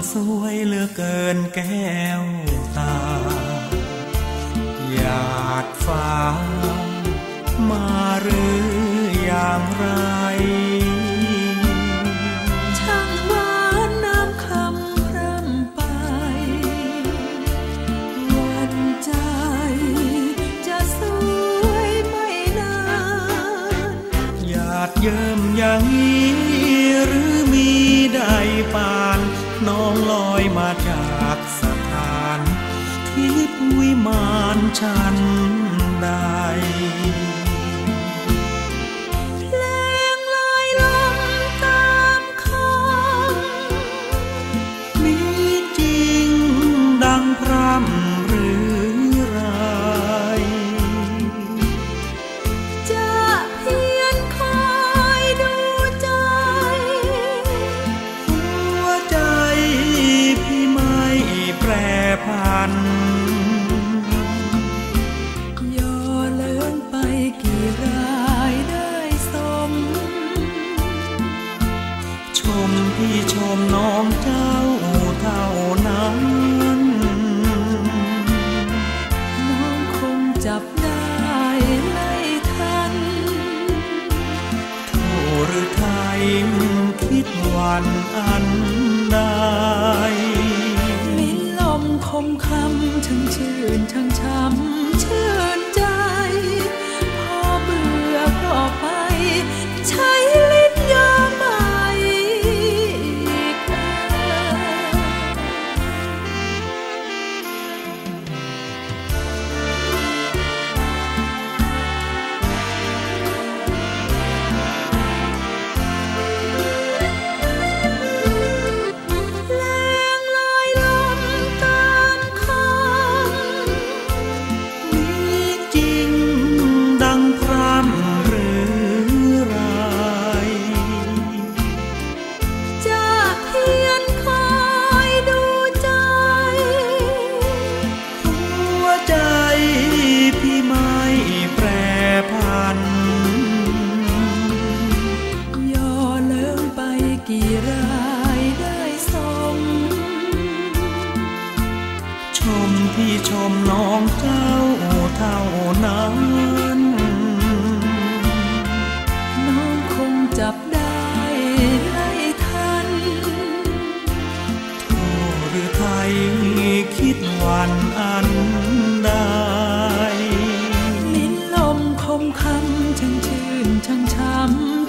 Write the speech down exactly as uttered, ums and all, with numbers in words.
สวยเหลือเกินแก้วตาหยาดฟ้ามาหรืออย่างไรช่างหวานน้ำคำพร่ำไปวันใจจะสวยไม่นานหยาดเยิ้มอย่างนี้หรือมีได้ปานน้องลอยมาจากสถานทิพย์วิมานฉันใดเพลงลอยลมตามคำมีจริงดังพร่ำหรือไรจะเพียรคอยดูใจหัวใจพี่ไม่แปรผันย่อเลินไปกี่รายได้สมชมพี่ชมน้องเจ้าเท่านั้นน้องคงจับได้ไล่ทันโทหรือไทยคิดวันอันใดลิ้นลมคมคำทั้งชื่นทั้งช้ำชื่นใจพอเบื่อก็ไปใช้ลิ้นยอมไม่อีกแรงลอยลมตามคำมีจริงดังพร่ำหรือไรจะเพียรคอยดูใจหัวใจพี่ไม่แปรผันย่อเลิงไปกี่รายได้สมชมพี่ชมน้องเจ้าเท่านั้นน้องคงจับได้ไล่ทันโทหรือไทยคิดวันอันใดลิ้นลมคมคำช่างชื่นช่างช้ำ